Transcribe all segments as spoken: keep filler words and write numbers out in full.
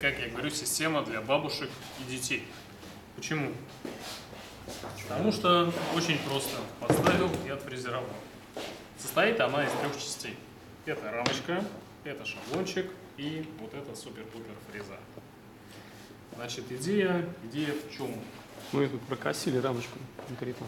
Как я говорю, система для бабушек и детей. Почему? Потому что очень просто. Подставил и отфрезеровал. Состоит она из трех частей. Это рамочка, это шаблончик и вот эта супер-пупер фреза. Значит, идея, идея в чем? Мы тут прокосили рамочку конкретно.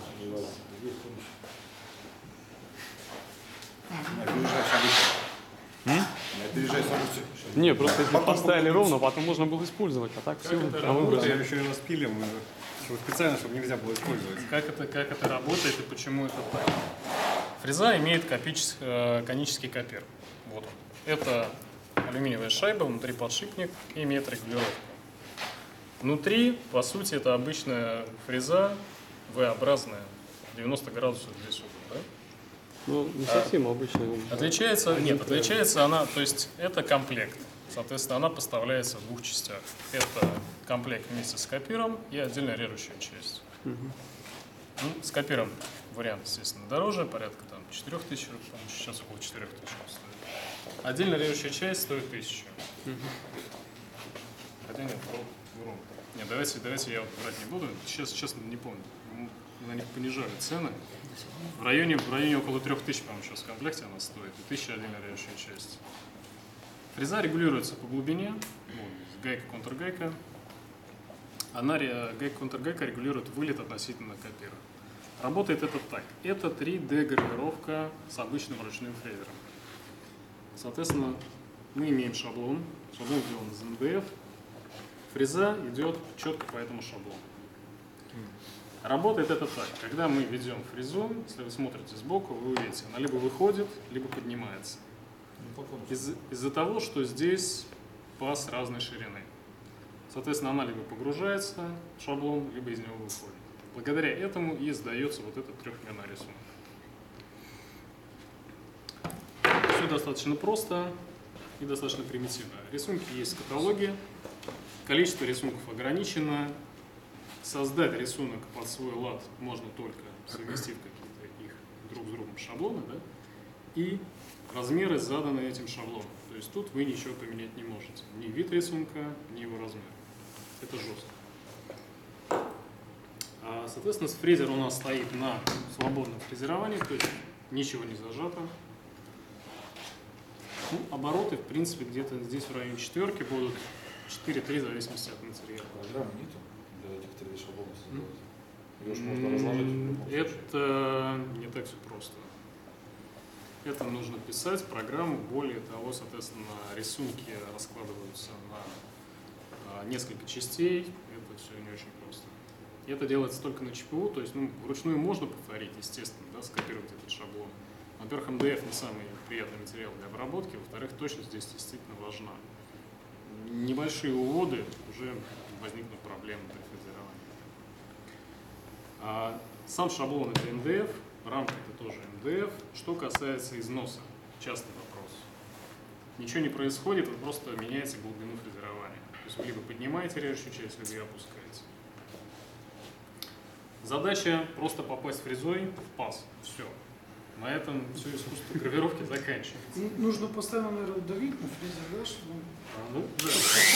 Не, просто если поставили ровно, потом можно было использовать, а так все на выбор. Я еще раз пилим, специально, чтобы нельзя было использовать. Как это, как это работает и почему это так? Фреза имеет копический, конический копир. Вот он. Это алюминиевая шайба, внутри подшипник и имеет регулировку. Внутри, по сути, это обычная фреза V-образная, девяносто градусов здесь угол, да? Ну, не совсем обычная. Отличается, нет, отличается она, то есть это комплект. Соответственно, она поставляется в двух частях. Это комплект вместе с копиром и отдельно режущая часть. Угу. Ну, с копиром вариант, естественно, дороже, порядка там четырех тысяч, сейчас около четырех тысяч стоит. Отдельно режущая часть стоит тысячу. Угу. Хотя нет, вру. Нет, давайте, давайте я вот брать не буду. Сейчас, честно, не помню. На них понижали цены. В районе, в районе около трех тысяч, по-моему, сейчас в комплекте она стоит. И тысяча отдельно режущая часть. Фреза регулируется по глубине. Вот, гайка-контргайка. Она, гайка-контргайка регулирует вылет относительно копира. Работает это так. Это три дэ гравировка с обычным ручным фрезером. Соответственно, мы имеем шаблон. Шаблон сделан из эн дэ эф. Фреза идет четко по этому шаблону. Работает это так. Когда мы ведем фрезу, если вы смотрите сбоку, вы увидите, она либо выходит, либо поднимается. Из- из-за того, что здесь паз разной ширины. Соответственно, она либо погружается в шаблон, либо из него выходит. Благодаря этому и сдается вот этот трехмерный рисунок. Все достаточно просто и достаточно примитивно. Рисунки есть в каталоге. Количество рисунков ограничено. Создать рисунок под свой лад можно только совместив какие-то их друг с другом шаблоны, да? И размеры заданы этим шаблоном. То есть тут вы ничего поменять не можете. Ни вид рисунка, ни его размер. Это жестко. А, соответственно, фрезер у нас стоит на свободном фрезеровании, то есть ничего не зажато. Ну, обороты, в принципе, где-то здесь в районе четверки будут четыре-три, в зависимости от материала. Программы нету для этих три дэ шаблонов создавать? Ее же можно разложить в любом случае. Это не так все просто. Это нужно писать программу. Более того, соответственно, рисунки раскладываются на несколько частей. Это все не очень просто. И это делается только на че пэ у, то есть ну, вручную можно повторить, естественно, да, скопировать этот шаблон. Во-первых, эм дэ эф не самый приятный материал для обработки, во-вторых, точность здесь действительно важна. Небольшие уводы, уже возникнут проблемы при фрезеровании. А сам шаблон это эн дэ эф, рамка это тоже эн дэ эф. Что касается износа, частый вопрос. Ничего не происходит, вы просто меняете глубину фрезерования. То есть вы либо поднимаете режущую часть, либо ее опускаете. Задача просто попасть фрезой в паз. Все. На этом все искусство гравировки заканчивается. Нужно постоянно, наверное, давить на фрезер, да, чтобы... А, ну, да.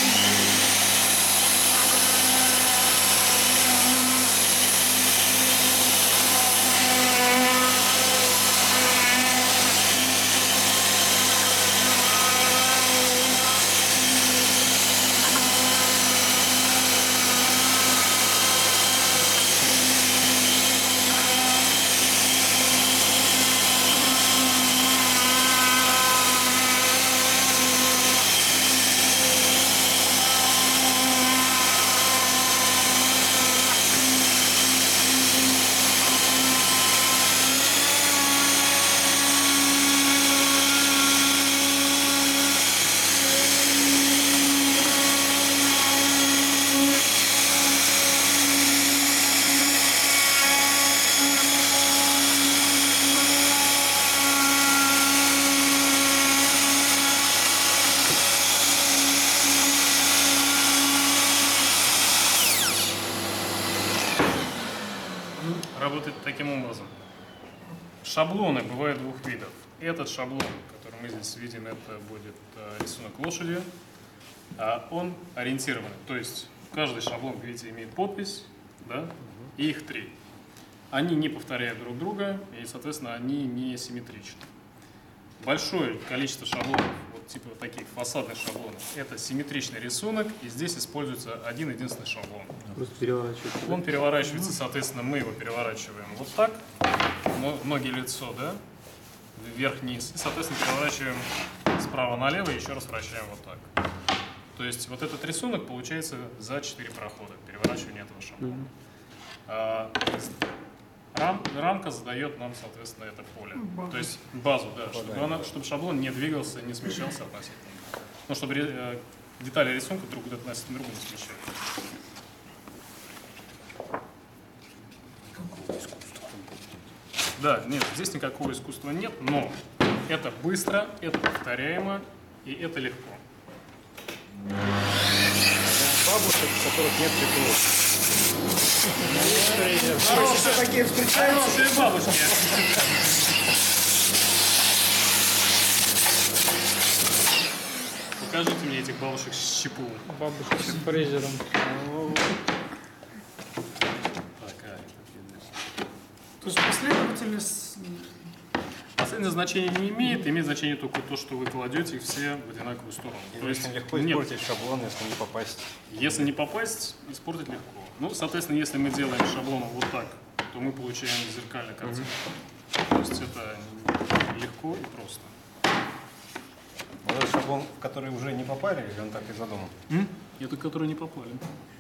Работает таким образом. Шаблоны бывают двух видов. Этот шаблон, который мы здесь видим, это будет рисунок лошади. а он ориентированный. То есть каждый шаблон, как видите, имеет подпись, да, и их три. Они не повторяют друг друга, и, соответственно, они не симметричны. Большое количество шаблонов, вот типа вот таких фасадных шаблонов, это симметричный рисунок, и здесь используется один единственный шаблон. Просто переворачивать. Он переворачивается, соответственно, мы его переворачиваем вот так, но- ноги, лицо, да, вверх-вниз, и, соответственно, переворачиваем справа налево и еще раз вращаем вот так. То есть вот этот рисунок получается за четыре прохода, переворачивание этого шаблона. А, рам- рамка задает нам, соответственно, это поле. Базу. То есть базу, да, чтобы, она- чтобы шаблон не двигался, не смещался относительно. Ну, чтобы ре- э, детали рисунка друг относительно друга не смещались. Да, нет, здесь никакого искусства нет, но это быстро, это повторяемо и это легко. Бабушек, у которых нет чехлов. Хорошие такие встречаются. Хорошие бабушки. Покажите мне этих бабушек с щепу. Бабушка с фрезером. Такая. То есть последовательность... Последнее значение не имеет, имеет значение только то, что вы кладете их все в одинаковую сторону. То есть Очень легко нет, испортить шаблон, если не попасть. если не попасть, испортить легко. Ну, соответственно, если мы делаем шаблоном вот так, то мы получаем зеркальную картинку. То есть это легко и просто. Вот этот шаблон, в который уже не попали, или он так и задуман? Это которые не попали.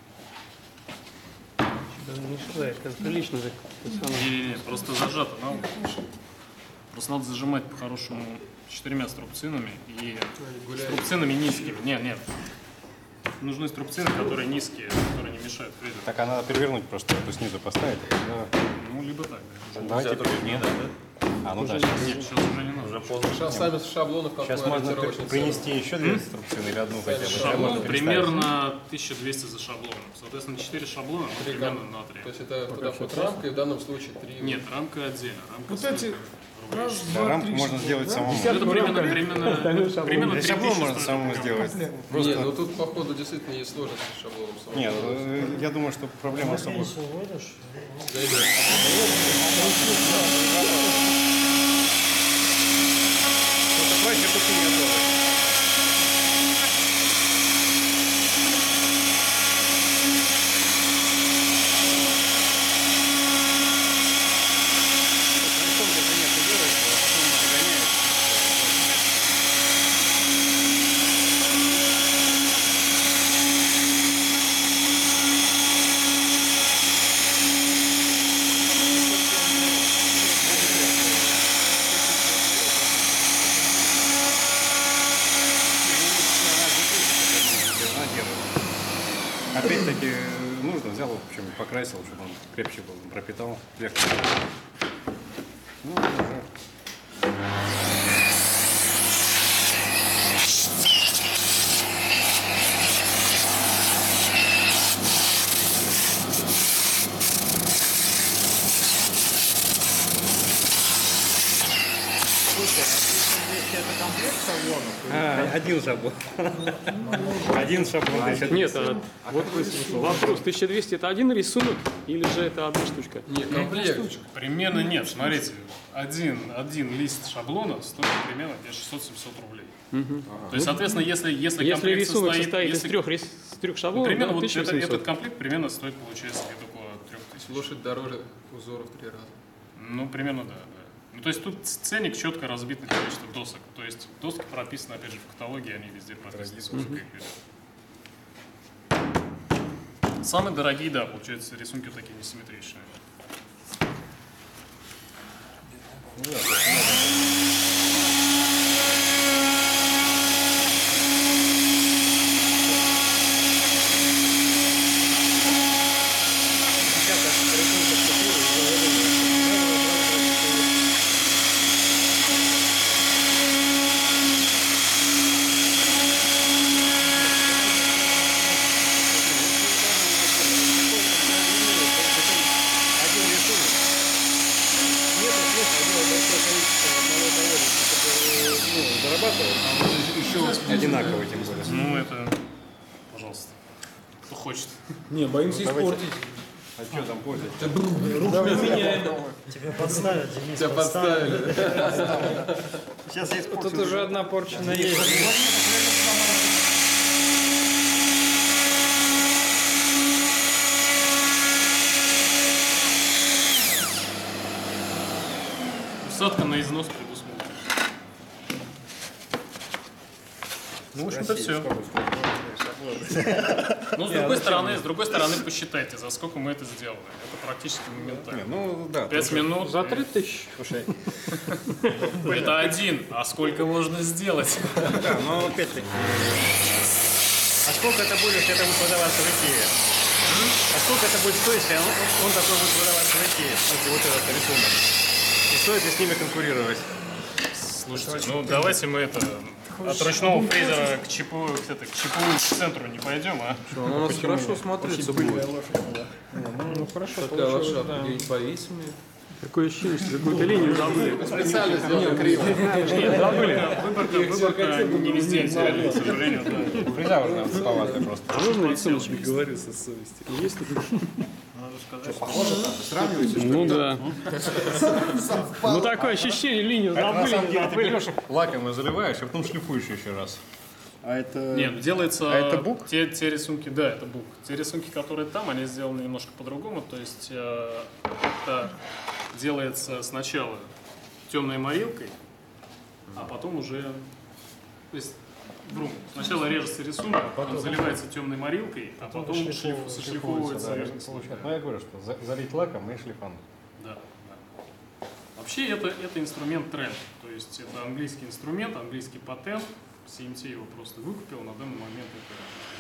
Да, не сюда, это прилично так. Не-не-не, просто зажато. Надо, просто надо зажимать по-хорошему четырьмя струбцинами и струбцинами низкими. Нет, нет. Нужны струбцины, которые низкие, которые не мешают фрезеру. Так, а надо перевернуть просто, эту снизу поставить. Да. Ну, либо так, да. Давайте перевернем. А, ну да, сейчас. Нет, сейчас уже не надо. Сейчас сами шаблонов какой Сейчас можно при- ориентировочный принести еще две струбцины или одну хотя бы. Можно Шаблон представить. примерно тысяча двести за шаблоном. Соответственно, четыре шаблона, ну, Три примерно гамма. на три. То есть это туда входит рамка, и в данном случае три. Нет, рамка отдельно. Рамка Вот стоит эти рублей раз, шестьдесят. Да, два, рамку три, можно четыре, сделать да? самому. Это примерно, примерно, примерно Да, три шаблон тысячи можно стоит самому эта сделать. рамка. Просто... Нет, ну тут походу действительно есть сложность с шаблоном. самого. Нет, э, я думаю, что проблема особо. Зайдет. Давайте тут и не тоже. Опять-таки нужно, взял, в общем, покрасил, чтобы он крепче был, пропитал. Легче. Ну, уже. А, один шаблон. Один шаблон. значит. Нет, а, вот вопрос, тысяча двести это один рисунок или же это одна штучка? Не, комплект. Примерно нет. Смотрите, один, один лист шаблона стоит примерно где-то шестьсот-семьсот рублей. То есть, соответственно, если, если, Если комплект рисунок состоит, состоит из если- трех, рис- с трех шаблонов, примерно да, вот это- тысяча семьсот. этот комплект примерно стоит, получается, где-то около трех тысяч. Лошадь дороже узора в три раза. Ну, примерно, да, да. Ну, то есть тут ценник четко разбит на количество досок. То есть доски прописаны, опять же, в каталоге, они везде прописаны. Сколько их идет. Самые дорогие, да, получается, рисунки вот такие несимметричные. Нет, нет, большое количество кто хочет. Не, боимся испортить. А что там пользуется? Тебя подставят, Денис, Тебя подставили. Сейчас я испорчу. Тут уже одна порчена есть. Усадка на износ предусмотрена. Ну, в общем-то, все. Ну, с другой стороны, с другой стороны, посчитайте, за сколько мы это сделали. Это практически моментально. Ну да. Пять минут. За три тысячи. Слушай, Это один. А сколько можно сделать? Да, но опять-таки. А сколько это будет, если это будет продаваться в Икее? А сколько это будет стоить, если он, он такой будет продаваться в Икее? Если вот этот рисунок. И стоит ли с ними конкурировать? Слушайте, ну давайте мы это от ручного фрезера к чипу, к, это, к чипу к центру не пойдем, а? Он у нас хорошо смотрится будет. Ну хорошо, Такая получилось, лошадка, да. где-нибудь повесим ее. Такое ощущение, что какую-то линию забыли. Специально сделал криво. Нет, забыли. Выборка, выборка не везде идеальна, к сожалению, да. фреза уже наверное, туповатая просто. А можно рисуночек? Говорю со совести. Есть такой? Сравнивайте, Ну да. Ну такое ощущение, линию На самом забыли, деле ты забыли. берешь лаком и заливаешь, а потом шлифуешь еще раз. А это... Нет, делается... А это бук? Те, те рисунки, да, это бук. Те рисунки, которые там, они сделаны немножко по-другому. То есть э, это делается сначала темной морилкой, а потом уже... То есть, грубо, сначала режется рисунок, он заливается темной морилкой, а потом шлиф- сошлифовывается верхний слой. Ну я говорю, что за- залить лаком и шлифануть. Да, да. Вообще это, это инструмент тренд. То есть это английский инструмент, английский патент. си эм ти его просто выкупил, на данный момент это